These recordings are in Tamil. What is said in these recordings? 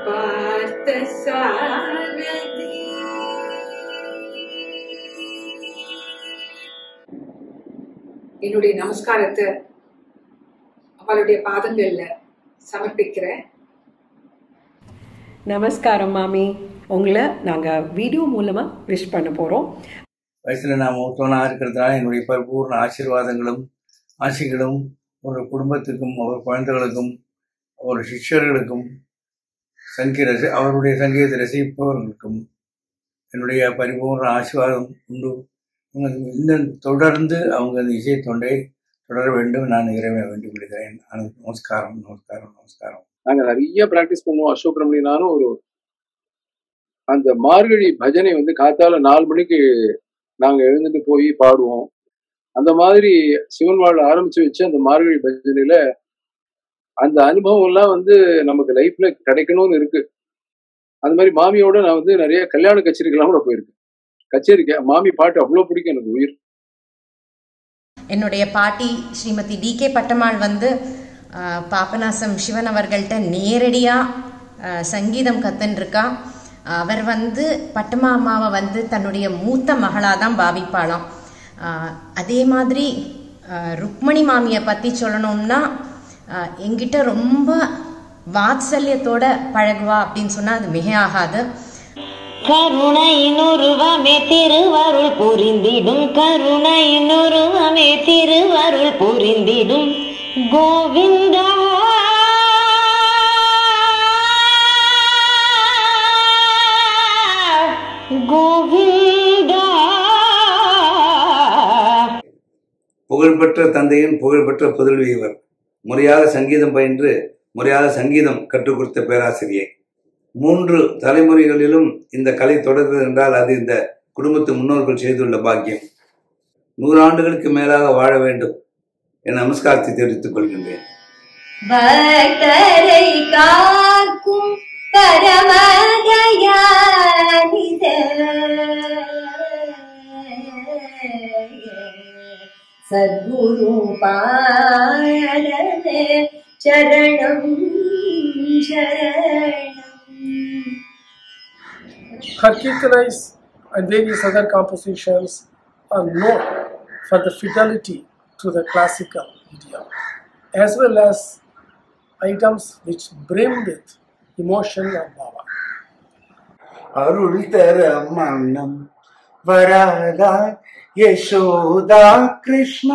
பார்த்தசாரதி. என்னுடைய நமஸ்காரத்தை அவளுடைய பாதங்கள்ல சமர்ப்பிக்கிறேன். நமஸ்காரம் மாமி, உங்களை நாங்கள் வீடியோ மூலமாக விஷ் பண்ண போகிறோம். வயசில் நான் மூத்தவனாக இருக்கிறதுனால என்னுடைய பரிபூர்ண ஆசீர்வாதங்களும் ஆசைகளும் ஒரு குடும்பத்துக்கும் ஒரு குழந்தைகளுக்கும் ஒரு சிஷ்யர்களுக்கும் அவருடைய சங்கீதத்தை ரசிப்பவர்களுக்கும் என்னுடைய பரிபூர்ண ஆசீர்வாதம் உண்டு. இன்னும் தொடர்ந்து அவங்க அந்த இசை தொண்டை தொடர வேண்டும் நான் இறைவனை வேண்டிக் கொள்கிறேன். நமஸ்காரம் நமஸ்காரம் நமஸ்காரம். நாங்கள் நிறைய பிராக்டிஸ் பண்ணுவோம். அசோக் ரமணி நானும் ஒரு அந்த மார்கழி பஜனை காத்தால 4 மணிக்கு நாங்கள் எழுந்துட்டு போய் பாடுவோம். அந்த மாதிரி சிவன் வாழ் ஆரம்பிச்சு வச்சு அந்த மார்கழி பஜனையில அந்த அனுபவம் எல்லாம் நமக்கு லைஃப்ல கிடைக்கணும்னு இருக்கு. அந்த மாதிரி மாமியோட நான் நிறைய கல்யாண கச்சேரிக்கெல்லாம் கூட போயிருக்கேன். கச்சேரிக்கு மாமி பாட்டு அவ்வளோ பிடிக்கும் எனக்கு, உயிர். என்னுடைய பாட்டி ஸ்ரீமதி டி.கே. பட்டம்மாள் பாபநாசம் சிவன் அவர்கள்ட்ட நேரடியாக சங்கீதம் கத்துன்ருக்கா. அவர் பட்டம்மா அம்மாவை தன்னுடைய மூத்த மகளாக தான் பாவிப்பாளாம். அதே மாதிரி ருக்மணி மாமியை பற்றி சொல்லணும்னா என்கிட்ட ரொம்ப வாத்சல்யத்தோட பழகுவா அப்படின்னு சொன்னால் அது மிக ஆகாது. கருணையினுருவமே திருவருள் புரிந்திடும், கருணையினுருவமே திருவருள் புரிந்திடும் கோவிந்தா. கோவிந்தா. புகழ்பெற்ற தந்தையின் புகழ்பெற்ற புதல்வி இவர். முறையாக சங்கீதம் பயின்று முறையாக சங்கீதம் கற்றுக் கொடுத்த பேராசிரியை. 3 தலைமுறைகளிலும் இந்த கலை தொடர்கிறது என்றால் அது இந்த குடும்பத்து முன்னோர்கள் செய்துள்ள பாக்கியம். 100 ஆண்டுகளுக்கு மேலாக வாழ வேண்டும் என நமஸ்காரத்தை தெரிவித்துக் கொள்கின்றேன். பக்தரை காக்கும் பரமதயாநித சத்குரு பாதமே சரணம் சரணம். Her kirtanas and various other compositions are known for the fidelity to the classical idiom, as well as items which brim with emotion and bhava. அருள் தர மன்னம் வராதா யசோதா கிருஷ்ணா,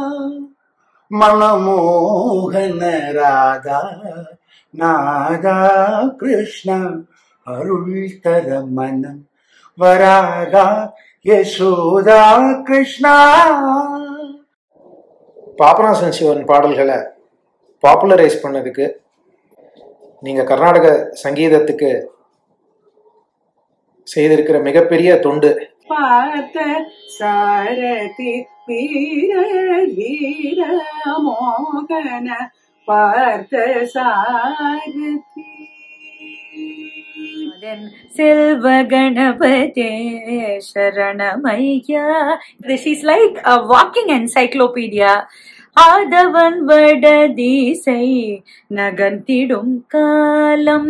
மனமோகன ராதா நாதா கிருஷ்ணா, அருள் தர மனம் வராதா யசோதா கிருஷ்ணா. பாபநாசம் சிவன் பாடல்களை பாப்புலரைஸ் பண்ணதுக்கு நீங்கள் கர்நாடக சங்கீதத்துக்கு செய்திருக்கிற மிகப்பெரிய தொண்டு. பார்த்த சாரதி வீர வீர மோகன பார்த்த சாரதி. Silva Ganapate Sharanamaya. She's like a walking encyclopedia. Adavan vadadisai nagantidum kalam.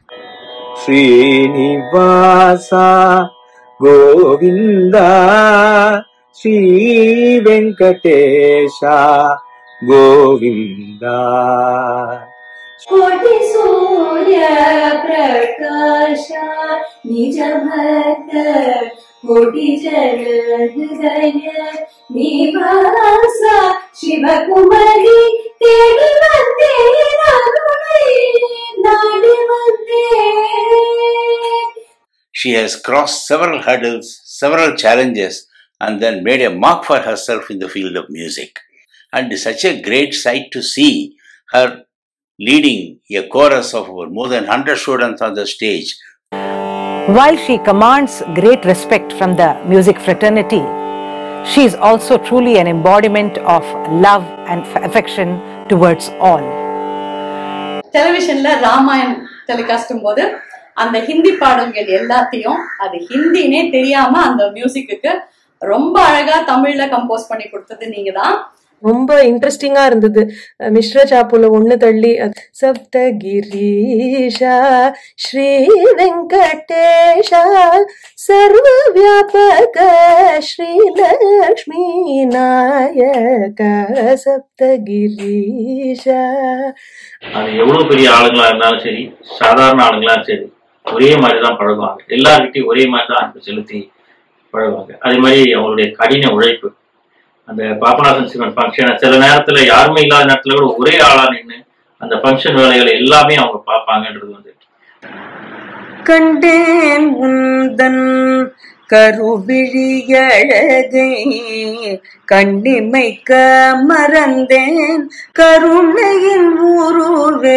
Srinivasa Govinda Sri Venkatesha Govinda. कोटि सूर्य प्रकाश निज भक्त कोटि जन हृदय निवास शिव कुमारी तेरी वंदे नाडी वंदे. She has crossed several hurdles, several challenges, and then made a mark for herself in the field of music. And it's such a great sight to see her leading a chorus of more than 100 students on the stage. While she commands great respect from the music fraternity, she is also truly an embodiment of love and affection towards all. Televisionல Ramayan டெலிகாஸ்டும் போது அந்த ஹிந்தி பாடல்கள் எல்லாத்தையும் அது ஹிந்தினே தெரியாம அந்த மியூசிக்கு ரொம்ப அழகா தமிழ்ல கம்போஸ் பண்ணி கொடுத்தது நீங்க தான். ரொம்ப இன்ட்ரெஸ்டிங்கா இருந்தது. மிஸ்ர சாப்புல ஒண்ணு தள்ளி சப்தகிரீஷா ஸ்ரீ வெங்கடேஷா சர்வ வியாபக ஸ்ரீ லக்ஷ்மி நாயக சப்தகிரீஷா. அது எவ்வளவு பெரிய ஆளுங்களா இருந்தாலும் சரி, சாதாரண ஆளுங்களா சரி, ஒரே மாதிரிதான் பழகுவாங்க. எல்லார்கிட்டையும் ஒரே மாதிரிதான் அன்பு செலுத்தி பழகுவாங்க. அதே மாதிரி அவங்களுடைய கடின உழைப்பு. அந்த பாபநாசம் சிவன் ஃபங்க்ஷனை சில நேரத்துல யாருமே இல்லாத நேரத்துல கூட ஒரே ஆளா நின்று அந்த ஃபங்க்ஷன் வேலைகளை எல்லாமே அவங்க பார்ப்பாங்கன்றது வந்து கண்டேன் உந்தன் கருவிழியழகை கண்ணிமைக்க மறந்தேன் கருணையின் உருவே.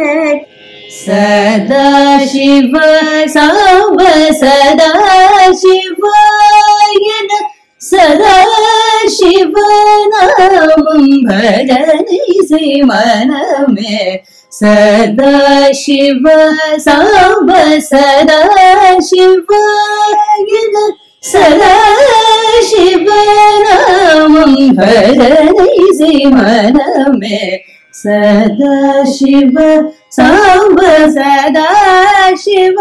சதாசிவ சாம்ப சதாசிவாயன சதாசிவநாமம் பஜனை செய் மனமே. சதாசிவ சாம்ப சதாசிவாயன சதாசிவநாமம் பஜனை செய் மனமே. சதாசிவ சாம்ப சதாசிவ